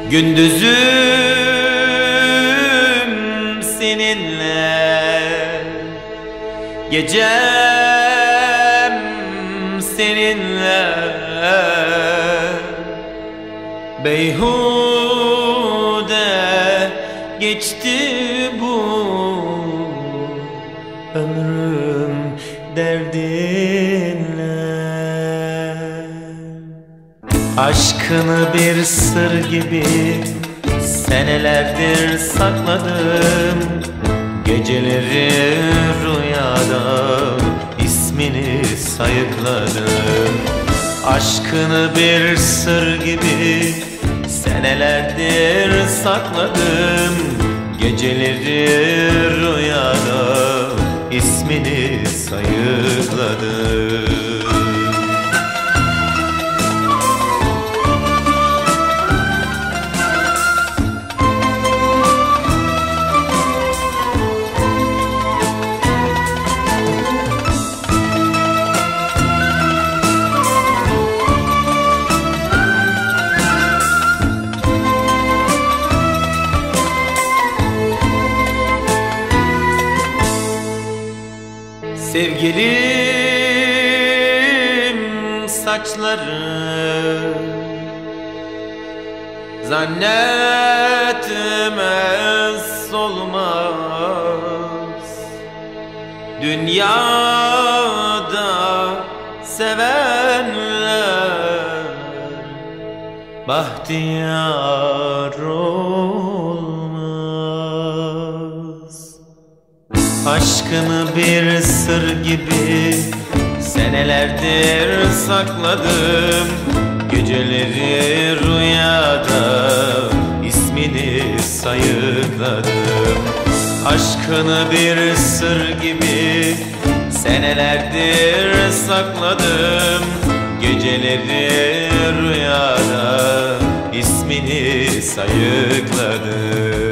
Gündüzüm seninle, gecem seninle, beyhude geçti bu ömrüm derdinle. Aşkını bir sır gibi senelerdir sakladım. Geceleri rüyada ismini sayıkladım. Aşkını bir sır gibi senelerdir sakladım. Geceleri rüyada ismini sayıkladım. Sevgilim saçları zannetmez olmaz. Dünyada sevenler bahtiyar olmaz. Aşkını bir sır gibi senelerdir sakladım. Geceleri rüyada ismini sayıkladım. Aşkını bir sır gibi senelerdir sakladım. Geceleri rüyada ismini sayıkladım.